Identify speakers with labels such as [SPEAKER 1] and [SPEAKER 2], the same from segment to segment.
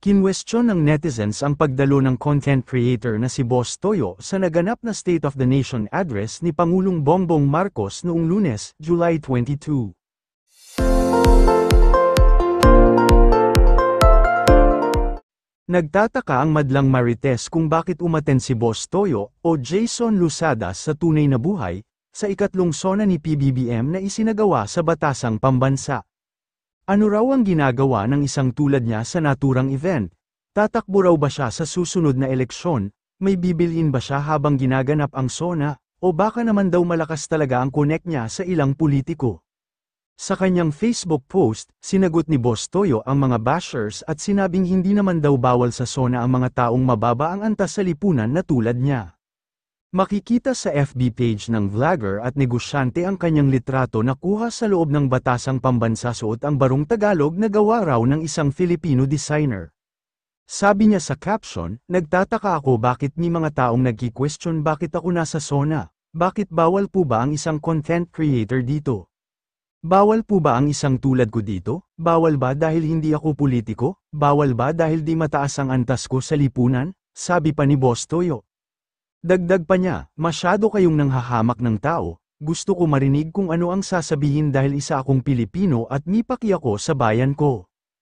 [SPEAKER 1] Kinwestiyon ng netizens ang pagdalo ng content creator na si Boss Toyo sa naganap na State of the Nation address ni Pangulong Bongbong Marcos noong Lunes, July 22. Nagtataka ang madlang Marites kung bakit umaten si Boss Toyo o Jason Lusadas sa tunay na buhay, sa ikatlong sona ni PBBM na isinagawa sa Batasang Pambansa. Ano raw ang ginagawa ng isang tulad niya sa naturang event? Tatakbo raw ba siya sa susunod na eleksyon? May bibilin ba siya habang ginaganap ang sona? O baka naman daw malakas talaga ang connect niya sa ilang politiko? Sa kanyang Facebook post, sinagot ni Boss Toyo ang mga bashers at sinabing hindi naman daw bawal sa sona ang mga taong mababa ang antas sa lipunan na tulad niya. Makikita sa FB page ng vlogger at negosyante ang kanyang litrato na kuha sa loob ng Batasang Pambansa, suot ang barong Tagalog na gawa raw ng isang Filipino designer. Sabi niya sa caption, "Nagtataka ako bakit may mga taong nagki-question bakit ako nasa sona. Bakit bawal po ba ang isang content creator dito? Bawal po ba ang isang tulad ko dito? Bawal ba dahil hindi ako politiko? Bawal ba dahil di mataas ang antas ko sa lipunan?" Sabi pa ni Boss Toyo. Dagdag pa niya, "Masyado kayong nanghahamak ng tao, gusto ko marinig kung ano ang sasabihin dahil isa akong Pilipino at mipaki ako sa bayan ko.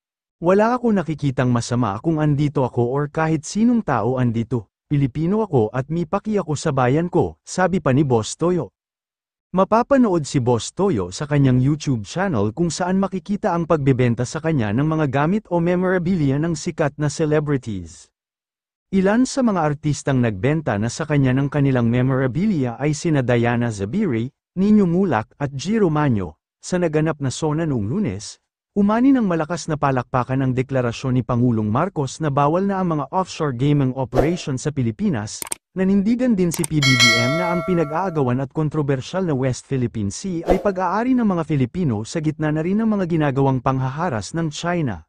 [SPEAKER 1] Wala ako nakikitang masama kung andito ako or kahit sinong tao andito, Pilipino ako at mipaki ako sa bayan ko," sabi pa ni Boss Toyo. Mapapanood si Boss Toyo sa kanyang YouTube channel kung saan makikita ang pagbebenta sa kanya ng mga gamit o memorabilia ng sikat na celebrities. Ilan sa mga artistang nagbenta na sa kanya ng kanilang memorabilia ay sina Diana Zabiri, Nino Mulak at G. Romanyo. Sa naganap na sona noong Lunes, umani ng malakas na palakpakan ang deklarasyon ni Pangulong Marcos na bawal na ang mga offshore gaming operation sa Pilipinas. Nanindigan din si PBBM na ang pinag-aagawan at kontrobersyal na West Philippine Sea ay pag-aari ng mga Filipino sa gitna na rin ng mga ginagawang panghaharas ng China.